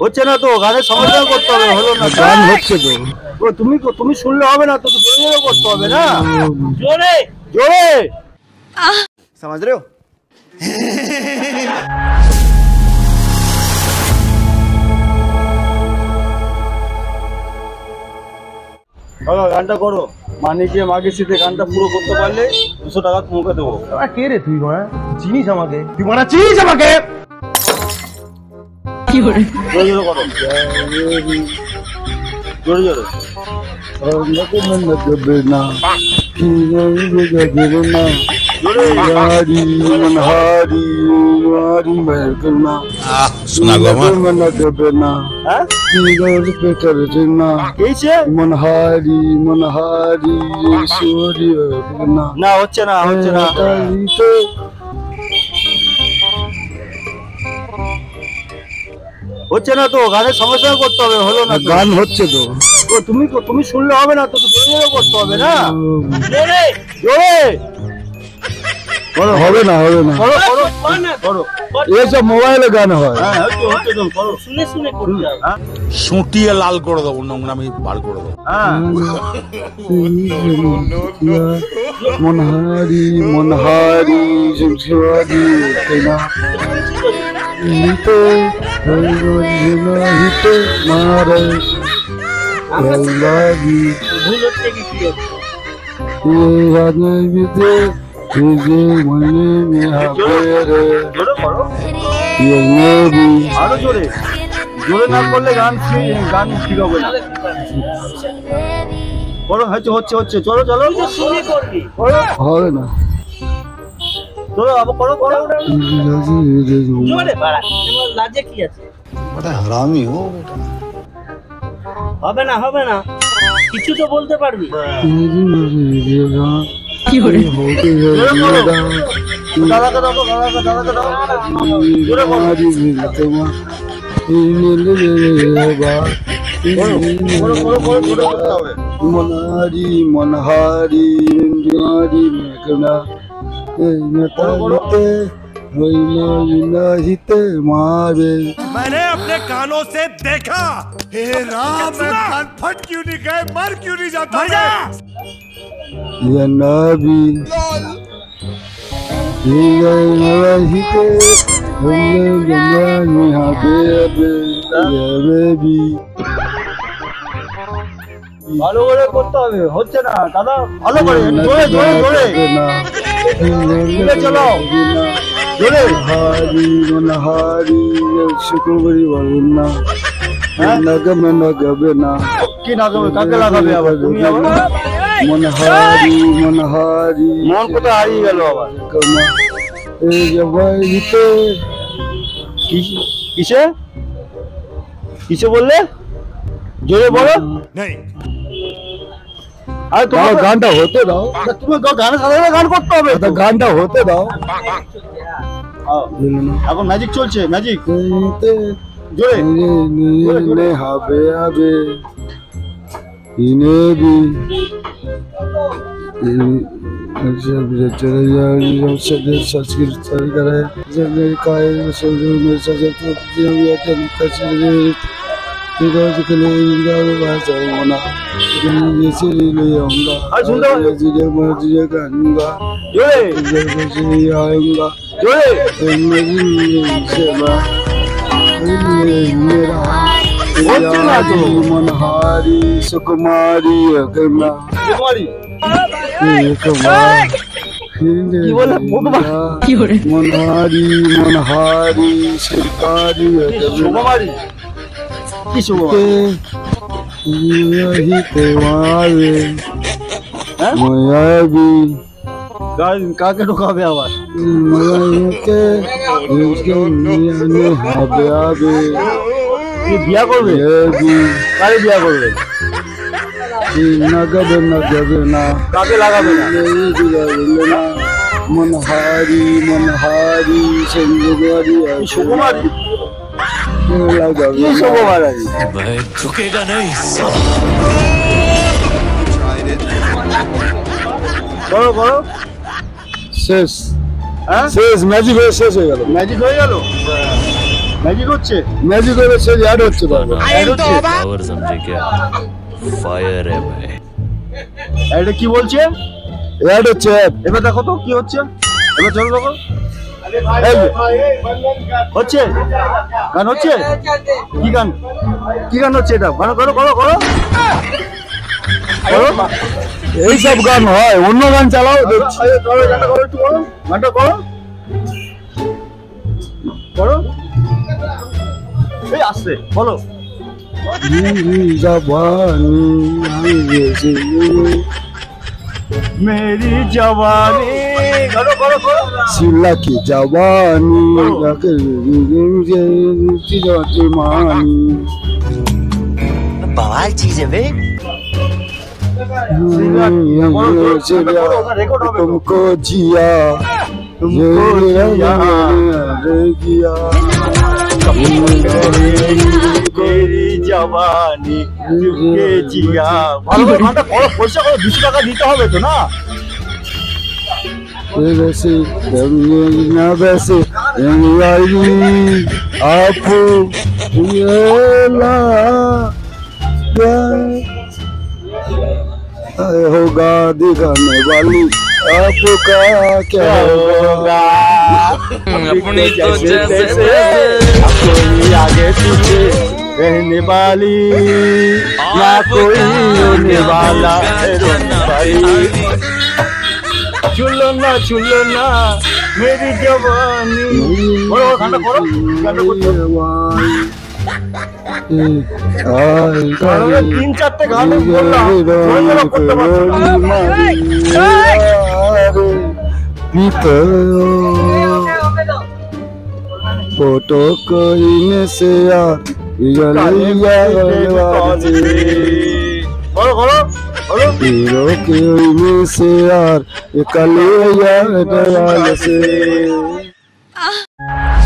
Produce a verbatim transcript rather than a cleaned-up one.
হচ্ছে না তো, গানের সমাধান করতে হবে। হলো না, গান হচ্ছে তো। ও তুমি তুমি শুনলে হবে না তো, জোরে জোরে করতে হবে না, জোরে জোরে। समझ रहे हो? দাদা গানটা করো, মানিকে মাকে শীতে গানটা পুরো করতে পারলে দুশো টাকা তোমাকে দেবো। কে রে তুই মারা চিনিস আমাকে? তুই মারা চিনিস আমাকে? কি করে জোরে জোরে করো, জোরে জোরে। मनहारी मनहारी না হচ্ছে না, হচ্ছে না। হচ্ছে না তো, গানের সমস্যা করতে হবে। হলো না, গান হচ্ছে তো। ও তুমি তুমি শুনলে হবে না তো, জোরে জোরে করতে হবে না, জোরে জোরে। হবে না হবে না, করো করো করো। এসব মোবাইলে গান হয়। হ্যাঁ হচ্ছে হচ্ছে তো, করো, শুনে শুনে করতে হবে। হ্যাঁ সুটিয়ে লাল করে দেবো, নোংরামি বার করে দেবো। হ্যাঁ मनहारी मनहारी शिवाजी तेना हिते हिते मारे लागी ভুল হচ্ছে কি কি হচ্ছে? ये राजा विदे ये मने में हाबेरे জোরে করো, ये नबी আরো জোরে। জোরে না করলে গান ঠিক- গান ঠিক হবে না। করো, হচ্ছে হচ্ছে হচ্ছে। চলো চলো, শুনে করবি, করো হবে না চলো আবার করো করো। জোরে বাড়া, তোমার লাজে কি আছে? बड़ा हरामी हो बेटा হবে না হবে না, কিছু তো বলতে পারবি। কি করে দাদাকে দাও, দাদাকে দাদাকে দাও, জোরে করো। করো করো করো, জোরে করতে হবে। मनहारी मनहारी मनहारी मेघना नताते हिते मारे। मैंने अपने कानों से देखा। हे राम, कान फट क्यों नहीं गए, मर क्यों नहीं जाता? ये नबी ये हिते हम यहाँ बेबे ये बेबी ভালো করে করতে হবে। হচ্ছে না দাদা, ভালো করে জোরে জোরে জোরে। ঠিক চলো জোরে। हारी मनहारी शुक्रवारी वरुणा नगम नगबे ना কি লাগাবে, কাকে লাগাবে আবার তুমি? আবার मनहारी मनहारी মন কোথায় হারিয়ে গেল আবার? कमा ए जवाइते কি- কিসে কিসে বললে? জোরে বলো। नहीं, আরে তোমার গানটা হতে দাও, তুমি গানের সাথে সাথে গান করতে হবে তো। গানটা হতে দাও। এখন ম্যাজিক চলছে, ম্যাজিক জোরে। ने हाबे आबे इने भी अच्छा भी चले जाए जब सजे सचकिर चल करे जब काय सोजो में सजे तो जब ये तो तस्वीर तेरे के लिए इंगार बाजा होना ये से ले आऊंगा आज सुन लो। जिजे मर्जी गाऊंगा জোরে जब से आऊंगा জোরে। सेवा मेरा হচ্ছে না তো। मनहारी सुकुमारी अगना কুমারী कुमार কি বলে? मनहारी मनहारी सरकारी শুভমারি কি শুভমারি? यही तेवारे হ্যাঁ मायावी গান কাকে ঢোকাবে আবার? मायाके इसके ने हाबे आबे কি বিয়া করবে? ये भी কারে বিয়া করবে? नगद नगद ना কাকে লাগাবে না? मनहारी मनहारी संगवारी কি শুভমারি? लगावे কি শুভমারি? मैं झुकेगा नहीं। করো করো। শেষ হ্যাঁ শেষ ম্যাজিক হয়ে শেষ হয়ে গেল। ম্যাজিক হয়ে গেল। ম্যাজিক হচ্ছে ম্যাজিক হচ্ছে অ্যাড হচ্ছে বাবা অ্যাড হচ্ছে पावर समझे क्या फायर है भाई এটা কি বলছে অ্যাড হচ্ছে অ্যাড এবার দেখো তো কি হচ্ছে এবার চলো দেখো এই যে, হচ্ছে গান হচ্ছে কি গান কি গান হচ্ছে এটা গান করো করো করো করো। এইসব গান হয় অন্য গান চালাও দেখছি আরে করো গানটা করো একটু করো গানটা করো করো এই আসছে বলো জবানি मेरी जवानी करो करो करो सिला की जवानी मानी बवाल चीज है बे तुमको जिया तुमको जिया किया मेरी जवानी तुमके जिया ভালো করে গানটা করো পয়সা করে দুশো টাকা দিতে হবে তো না वैसे ना वैसे आप होगा दिखाने वाली आपका क्या होगा अपनी तो जैसे कोई आगे पीछे रहने वाली ना कोई होने वाला रोने वाली चुलो ना चुलो ना मेरी जवानी बोलो गाना करो गाना करो तीन चारटे गाने बोललाम করতে फोटो कोई से यार বলো বলো বলো हीरो के से यार ये कलिया से